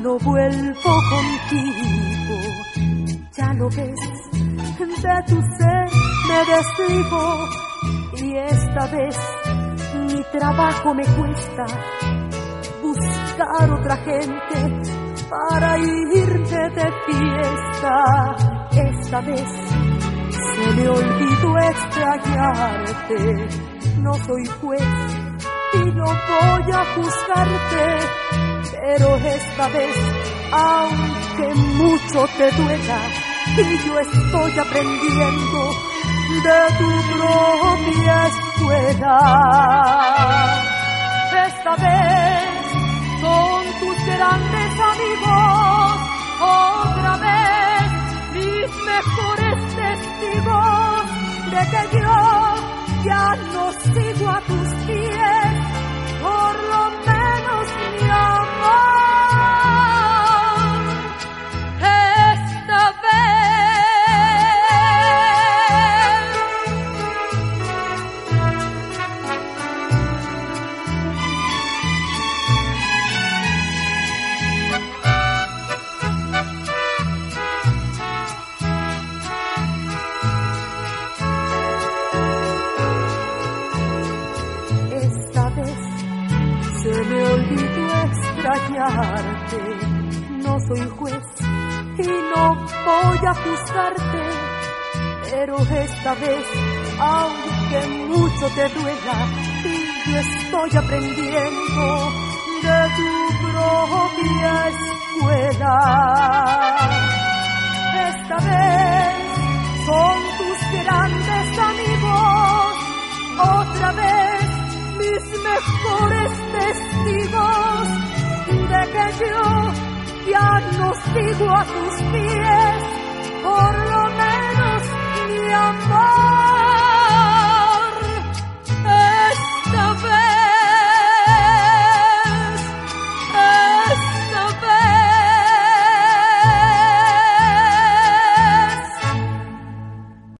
no vuelvo contigo. Ya lo ves, de tu ser me desligo y esta vez mi trabajo me cuesta buscar otra gente para irme de fiesta. Esta vez se me olvidó extrañarte. No soy juez y no voy a juzgarte, pero esta vez, aunque mucho te duela, y yo estoy aprendiendo de tu propia escuela. Esta vez son tus grandes amigos, otra vez mis mejores testigos de que yo ya no sigo a tus pies, por lo menos mi amor. Esta vez se me olvidó extrañarte. No soy juez y no voy a juzgarte, pero esta vez, aunque mucho te duela, y yo estoy aprendiendo de tu propia escuela. Esta vez son tus grandes amigos, otra vez mis mejores testigos de que yo ya no sigo a tus pies, por lo menos mi amor.